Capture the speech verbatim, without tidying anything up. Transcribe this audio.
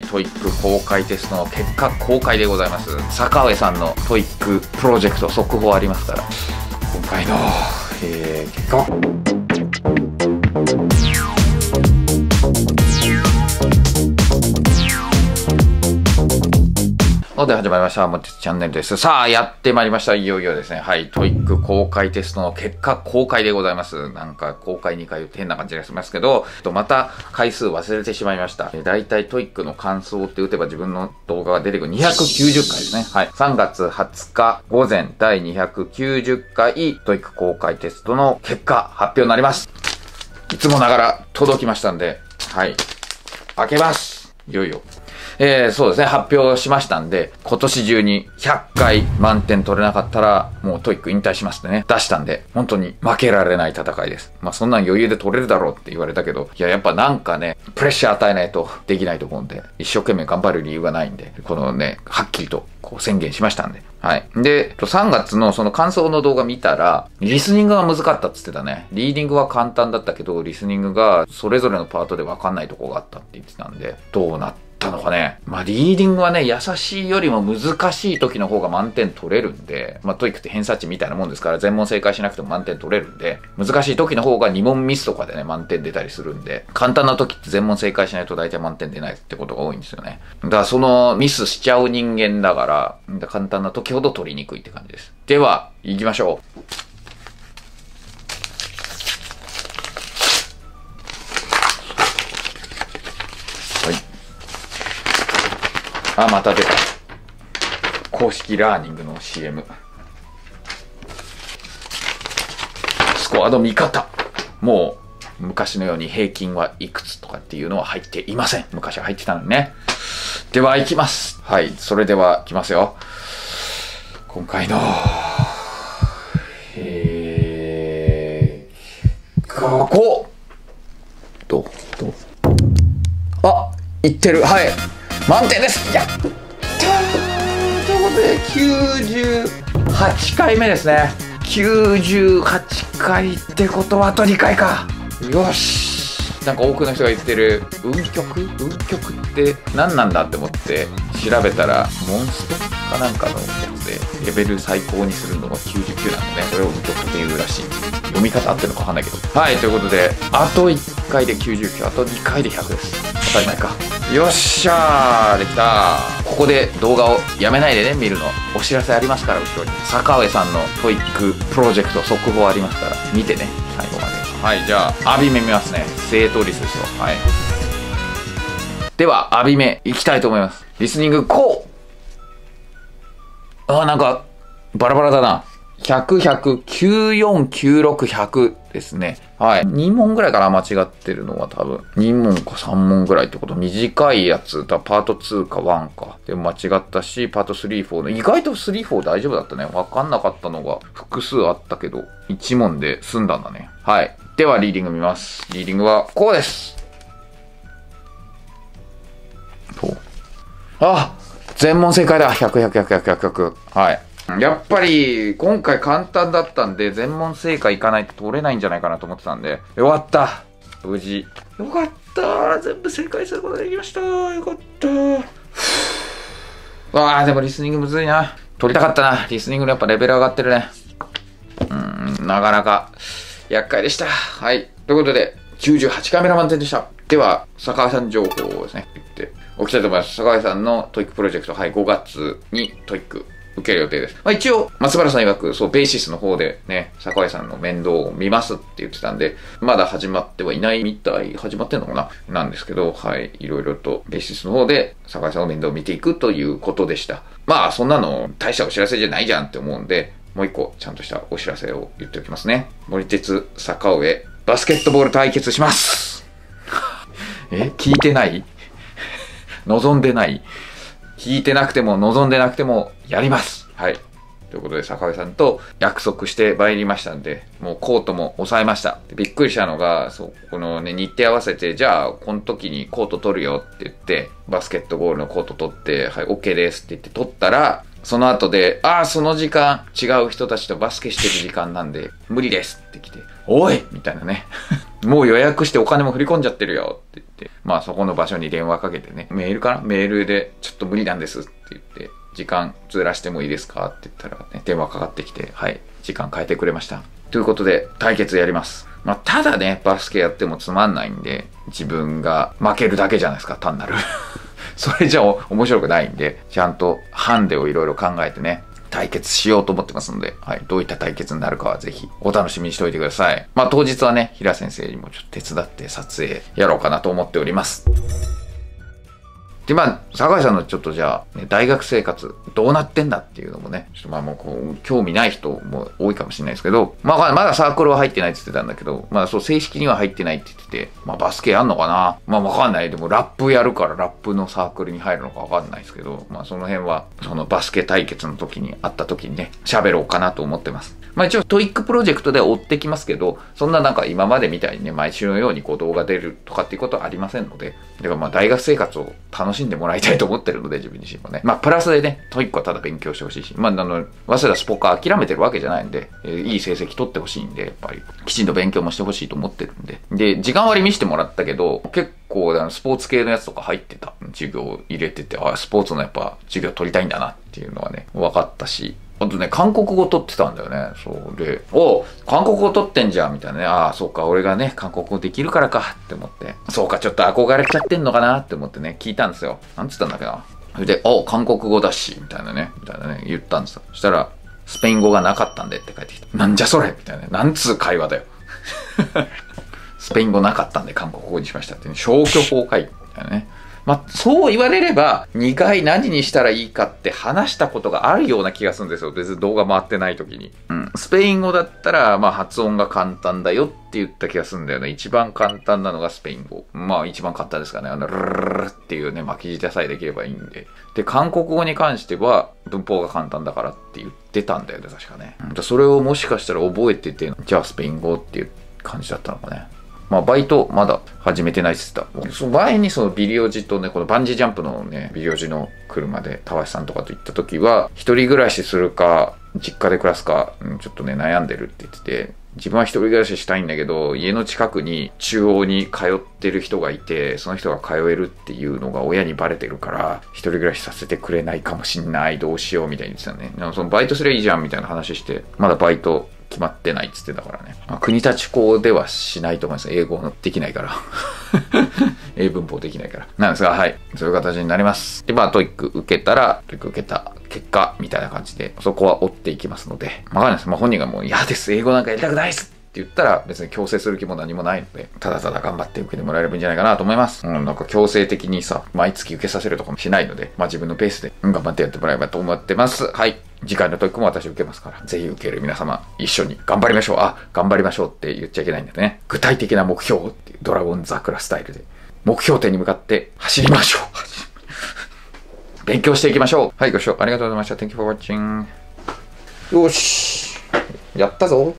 トイック公開テストの結果公開でございます。坂上さんのトイックプロジェクト速報ありますから、今回の、えー、結果ので始まりました。もちチャンネルです。さあ、やってまいりました。いよいよですね。はい。トイック公開テストの結果公開でございます。なんか公開にかい言って変な感じがしますけど、また回数忘れてしまいました。だいたいトイックの感想って打てば自分の動画が出てくるにひゃくきゅうじゅっかいですね。はい。さんがつはつか午前だいにひゃくきゅうじゅっかいトイック公開テストの結果発表になります。いつもながら届きましたんで、はい。開けます。いよいよ。えー、そうですね、発表しましたんで、今年中にひゃっかい満点取れなかったら、もうトイック引退しますってね、出したんで、本当に負けられない戦いです。まあそんなん余裕で取れるだろうって言われたけど、いややっぱなんかね、プレッシャー与えないとできないと思うんで、一生懸命頑張る理由がないんで、このね、はっきりとこう宣言しましたんで。はい。で、さんがつのその感想の動画見たら、リスニングが難かったって言ってたね。リーディングは簡単だったけど、リスニングがそれぞれのパートで分かんないとこがあったって言ってたんで、どうなってたのかね。まあ、リーディングはね、優しいよりも難しい時の方が満点取れるんで、まあ、トイックって偏差値みたいなもんですから、全問正解しなくても満点取れるんで、難しい時の方がに問ミスとかでね、満点出たりするんで、簡単な時って全問正解しないと大体満点出ないってことが多いんですよね。だからそのミスしちゃう人間だから、簡単な時ほど取りにくいって感じです。では、行きましょう。あ、また出た。公式ラーニングの シーエム。スコアの見方。もう、昔のように平均はいくつとかっていうのは入っていません。昔は入ってたのにね。では、行きます。はい。それでは、行きますよ。今回の、えー、ここどうどうあ、いってる。はい。満点です。やったーということで、きゅうじゅうはちかいめですね。きゅうじゅうはちかいってことはあとにかいか。よし。なんか多くの人が言ってる運極運極って何なんだって思って調べたら、モンストかなんかのやつでレベル最高にするのがきゅうじゅうきゅうなんでね、それを運極っていうらしい。読み方合ってるのかわかんないけど。はい、ということで、あといっかいできゅうじゅうきゅう、あとにかいでひゃくです。当たり前か。よっしゃー、できたー。ここで動画をやめないでね、見るの。お知らせありますから、後ろに。坂上さんのトイックプロジェクト速報ありますから、見てね、最後まで。はい、じゃあ、アビメ見ますね。正答率ですよ。はい。では、アビメ、いきたいと思います。リスニング、こうあー、なんか、バラバラだな。ひゃく、ひゃく、きゅうじゅうよん、きゅうじゅうろく、ひゃくですね。はい。に問ぐらいかな、間違ってるのは多分。に問かさん問ぐらいってこと。短いやつ。だパートツーかワンか。でも間違ったし、パートスリー、フォーの。意外とスリー、フォー大丈夫だったね。わかんなかったのが複数あったけど、いち問で済んだんだね。はい。では、リーディング見ます。リーディングはこうです。あ、全問正解だ。ひゃく、ひゃく、ひゃく、ひゃく、ひゃく、ひゃく。はい。やっぱり、今回簡単だったんで、全問正解いかないと取れないんじゃないかなと思ってたんで、よかった。無事。よかった。全部正解することができました。よかった。わあ、でもリスニングむずいな。取りたかったな。リスニングのやっぱレベル上がってるね。うん、なかなか、厄介でした。はい。ということで、きゅうじゅうはちかいめの満点でした。では、坂上さん情報をですね、言っておきたいと思います。坂上さんのトイックプロジェクト、はい、ごがつにトイック。受ける予定です。まあ一応、松原さん曰く、そう、ベーシスの方でね、坂井さんの面倒を見ますって言ってたんで、まだ始まってはいないみたい、始まってんのかななんですけど、はい、いろいろとベーシスの方で坂井さんの面倒を見ていくということでした。まあ、そんなの大したお知らせじゃないじゃんって思うんで、もう一個ちゃんとしたお知らせを言っておきますね。森鉄坂上、バスケットボール対決しますえ聞いてない望んでない聞いてなくても望んでなくてもやります。はい。ということで、坂上さんと約束して参りましたんで、もうコートも抑えました。びっくりしたのが、そう、このね、日程合わせて、じゃあ、この時にコート取るよって言って、バスケットボールのコート取って、はい、OK ですって言って取ったら、その後で、ああ、その時間、違う人たちとバスケしてる時間なんで、無理ですって来て、おいみたいなね。もう予約してお金も振り込んじゃってるよって言って。 て、まあそこの場所に電話かけてね、メールかなメールでちょっと無理なんですって言って、時間ずらしてもいいですかって言ったらね、電話かかってきて、はい、時間変えてくれました。ということで、対決やります。まあただね、バスケやってもつまんないんで、自分が負けるだけじゃないですか、単なる。それじゃ面白くないんで、ちゃんとハンデをいろいろ考えてね、対決しようと思ってますので、はい、どういった対決になるかはぜひお楽しみにしておいてください。まあ当日はね、平先生にもちょっと手伝って撮影やろうかなと思っております。で、まあ、坂井さんのちょっとじゃあ、ね、大学生活どうなってんだっていうのもね、ちょっとまあもうこう、興味ない人も多いかもしれないですけど、まあまだサークルは入ってないって言ってたんだけど、まあそう正式には入ってないって言ってて、まあバスケやんのかな、まあわかんない。でもラップやるからラップのサークルに入るのかわかんないですけど、まあその辺は、そのバスケ対決の時に会った時にね、喋ろうかなと思ってます。まあ一応トイックプロジェクトで追ってきますけど、そんななんか今までみたいにね、毎週のようにこう動画出るとかっていうことはありませんので、だからまあ大学生活を楽しんでもらいたいと思ってるので、自分自身もね。まあプラスでね、トイックはただ勉強してほしいし、まああの、早稲田スポカー諦めてるわけじゃないんで、えー、いい成績取ってほしいんで、やっぱりきちんと勉強もしてほしいと思ってるんで。で、時間割見せてもらったけど、結構あのスポーツ系のやつとか入ってた授業を入れてて、あ、スポーツのやっぱ授業取りたいんだなっていうのはね、分かったし、あとね、韓国語取ってたんだよね。そう。で、お韓国語取ってんじゃんみたいなね。ああ、そうか、俺がね、韓国語できるからかって思って。そうか、ちょっと憧れちゃってんのかなって思ってね、聞いたんですよ。なんつったんだっけな。それで、お韓国語だし、みたいなね、みたいなね、言ったんですよ。そしたら、スペイン語がなかったんでって帰ってきた。なんじゃそれみたいな。なんつう会話だよ。スペイン語なかったんで韓国語にしましたって、ね、消去法会みたいなね。まあ、そう言われれば、にかい何にしたらいいかって話したことがあるような気がするんですよ。別に動画回ってない時に。うん。スペイン語だったら、まあ発音が簡単だよって言った気がするんだよね。一番簡単なのがスペイン語。まあ一番簡単ですかね。あの、ルルルルっていうね、巻き舌さえできればいいんで。で、韓国語に関しては、文法が簡単だからって言ってたんだよね、確かね。うん、それをもしかしたら覚えてて、じゃあスペイン語っていう感じだったのかね。まあ、バイトまだ始めてないって言ってた。その前にそのビリオジとね、このバンジージャンプのね、ビリオジの車で、たわしさんとかと行った時は、一人暮らしするか、実家で暮らすか、うん、ちょっとね、悩んでるって言ってて、自分は一人暮らししたいんだけど、家の近くに中央に通ってる人がいて、その人が通えるっていうのが親にバレてるから、一人暮らしさせてくれないかもしんない、どうしようみたいに言ってたね。でもそのバイトすりゃいいじゃんみたいな話して、まだバイト、決まってないっつってたからね。まあ、国立校ではしないと思います。英語できないから。英文法できないから。なんですが、はい。そういう形になります。で、まあ、トイック受けたら、トイック受けた結果、みたいな感じで、そこは追っていきますので、わかんないです。まあ、本人がもう嫌です。英語なんかやりたくないですって言ったら、別に強制する気も何もないので、ただただ頑張って受けてもらえればいいんじゃないかなと思います。うん、なんか強制的にさ、毎月受けさせるとかもしないので、まあ自分のペースで頑張ってやってもらえればと思ってます。はい。次回のトイックも私受けますから、ぜひ受ける皆様、一緒に頑張りましょう。あ、頑張りましょうって言っちゃいけないんだね。具体的な目標っていうドラゴン桜スタイルで、目標点に向かって走りましょう。勉強していきましょう。はい、ご視聴ありがとうございました。Thank you for watching. よし。やったぞ。